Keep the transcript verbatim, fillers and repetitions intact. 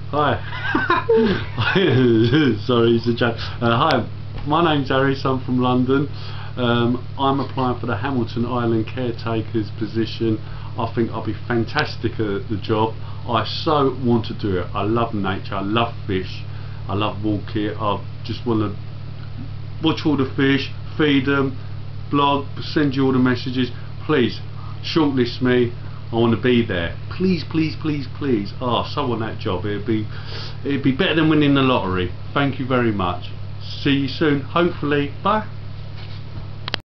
Hi. Sorry, it's a joke. Uh, hi, my name's Aris. I'm from London. Um, I'm applying for the Hamilton Island caretaker's position. I think I'll be fantastic at the job. I so want to do it. I love nature. I love fish. I love walking. I just want to watch all the fish, feed them, blog, send you all the messages. Please shortlist me. I want to be there. Please, please, please, please. Oh, so want that job. It'd be, it'd be better than winning the lottery. Thank you very much. See you soon. Hopefully. Bye.